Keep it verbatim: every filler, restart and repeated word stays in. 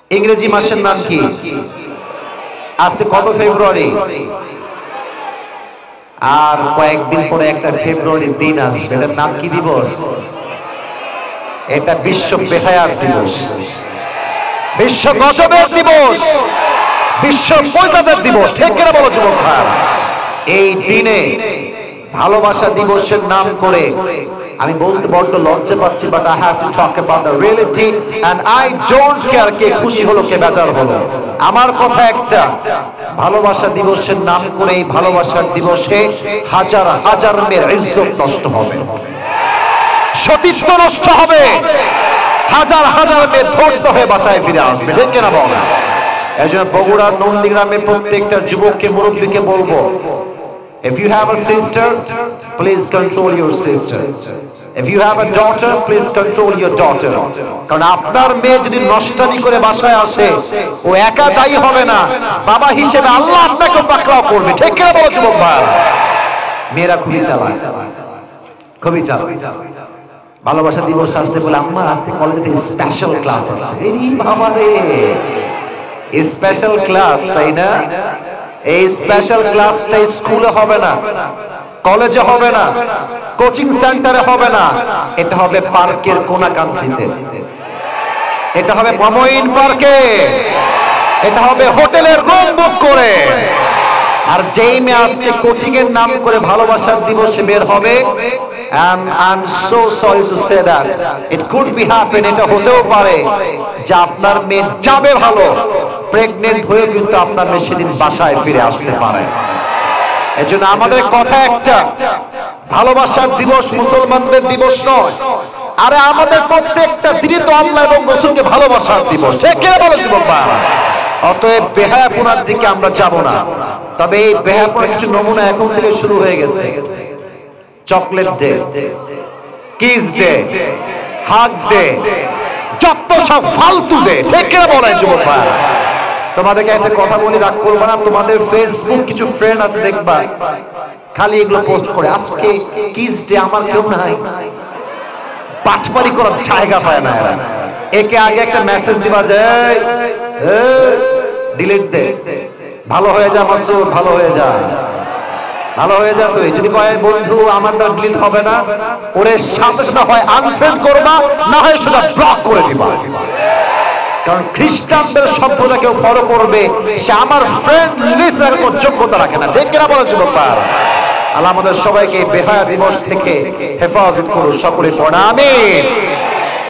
ইংরেজি মাসের নাম কি? আজকে কত ফেব্রুয়ারি? আর কয়েকদিন পরে একটা ফেব্রুয়ারির দিন আসবে, এটার নাম কি দিবস? এটা বিশ্ব বেহায়ার দিবস, বিশ্ব গজবের দিবস, বিশ্ব পৈতাদের দিবস। ঠিক কিনা বলো যুবক ভাই? এই দিনে ভালোবাসা দিবসের নাম করে আমি বলতে বড্ড লজ্জা পাচ্ছি, but I have to talk about the reality and I don't care কে খুশি হলো কে বেজার হলো। আমার কথা একটা, ভালোবাসা দিবসের নাম করে এই ভালোবাসার দিবসে হাজার হাজার মেয়ের ইজ্জত নষ্ট হবে, সতীত্ব নষ্ট হবে, হাজার হাজার মেয়ে ধ্বংস হয়ে বাসায় ফিরে আসবে। ঠিক কিনা বলো? এই জন্য বগুড়ার নন্দীগ্রামে প্রত্যেকটা যুবককে, মুরব্বীকে বলবো, if you have a sister, please control your sister. If you have a daughter, please control your daughter. কারণ আপনার মেয়ে যদি নষ্টামি করে বাসায় আসে, ও একা দায়ী হবে না, বাবা হিসেবে আল্লাহ আপনাকে পাকড়াও করবে। ঠিক কিনা বলো যুবক ভাই? মেয়েরা খুবই চালাক, খুবই চালাক। ভালোবাসা দিবস আসতে বলে, আম্মা আজকে কলেজে স্পেশাল ক্লাস আছে। এই বাবা রে, স্পেশাল ক্লাস, তাই না? এই স্পেশাল ক্লাসটা স্কুলে হবে না, কলেজে হবে না, কোচিং সেন্টারে হবে না, এটা হবে পার্কের কোনাকাঞ্চিতে, এটা হবে মমইন পার্কে, এটা হবে হোটেলের রুম বুক করে। আর যেই মেয়ে আজকে কোচিং এর নাম করে ভালোবাসার দিবসে বের হবে, and I'm so sorry to say that it could be happen, এটা হতেও পারে যে আপনার মেয়ে যাবে ভালো, প্রেগনেন্ট হয়ে কিন্তু আপনার মেয়ে সেদিন বাসায় ফিরে আসতে পারে। এজন্য আমাদের কথা একটা, ভালোবাসার দিবস মুসলমানদের দিবস নয়, আরে আমাদের প্রত্যেকটা দিনই তো আল্লাহ এবং রাসূলকে ভালোবাসার দিবস। ঠিক কি বলো যুবক ভাই? অতএব বেহায়াপনার দিকে আমরা যাব না। তবে এই বেহায়াপনার কিছু নমুনা এখন থেকে শুরু হয়ে গেছে। Chocolate day, kiss day, hug day, যত সব ফালতু ডে। ঠিক কি বলে যুবক ভাই? তোমাদেরকে একটা কথা বলি, রাগ করবা না, তোমাদের ফেসবুক কিছু ফ্রেন্ড আছে দেখবা খালি এগুলো পোস্ট করে, আজকে কিস ডে, আমার কেউ নাই, পাটপারি করার জায়গা পায় না এরা। একে আগে একটা মেসেজ দিবা যায়, ডিলিট দে, ভালো হয়ে যা মাসুদ, ভালো হয়ে যা, ভালো হয়ে যা। তুই যদি কয় বন্ধু আমার দ্বারা ডিলিট হবে না, ওরে সাথে সাথে হয় আনফ্রেন্ড করবা, না হয় সেটা ব্লক করে দিবা। কারণ খ্রিস্টানদের সভ্যতা কেউ ফলো করবে, সে আমার ফ্রেন্ড লিস্ট রাখার কোনো যোগ্যতা রাখে না। ঠিক কিনা বলো যুবক ভাই? আল্লাহ আমাদের সবাইকে বেহায়া দিবস থেকে হেফাজত করুন, সকলে পড়া আমিন।